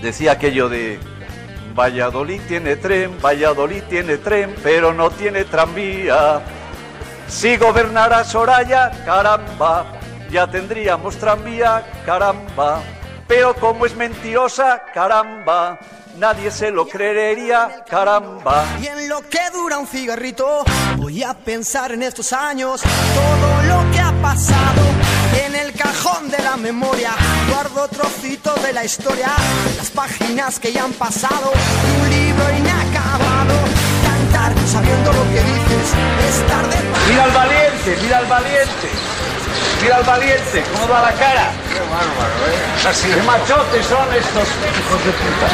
decía aquello de Valladolid tiene tren, pero no tiene tranvía. Si gobernara Soraya, caramba, ya tendríamos tranvía, caramba. Pero como es mentirosa, caramba, nadie se lo creería, caramba. Y en lo que dura un cigarrito, voy a pensar en estos años, todo lo que ha pasado. En el cajón de la memoria guardo trocitos de la historia, las páginas que ya han pasado, un libro inacabado. Cantar sabiendo lo que dices, estar de paz. Mira al valiente, mira al valiente. Mira al valiente, cómo da la cara. Qué bárbaro, ¿eh? Así de machotes son estos hijos de puta.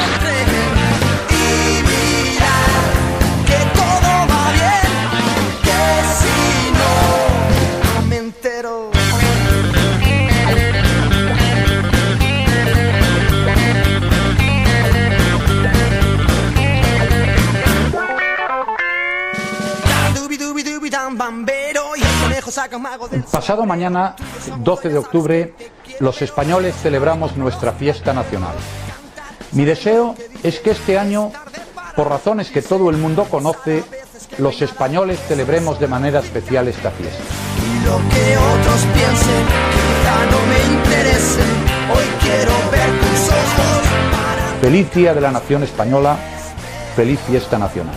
Y mira que todo va bien, que si no me entero. Pasado mañana, 12 de octubre, los españoles celebramos nuestra fiesta nacional. Mi deseo es que este año, por razones que todo el mundo conoce, los españoles celebremos de manera especial esta fiesta. Y lo que otros piensen, quizá no me interese, hoy quiero ver tus ojos para... Feliz Día de la Nación Española, feliz fiesta nacional.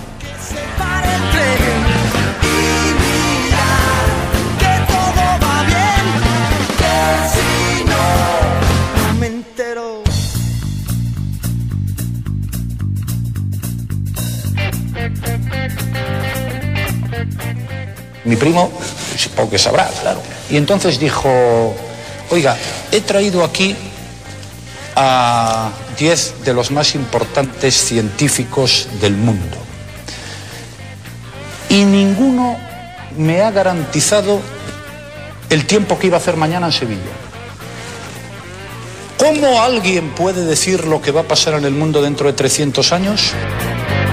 Mi primo, supongo que sabrá, claro. Y entonces dijo, oiga, he traído aquí a 10 de los más importantes científicos del mundo. Y ninguno me ha garantizado el tiempo que iba a hacer mañana en Sevilla. ¿Cómo alguien puede decir lo que va a pasar en el mundo dentro de 300 años?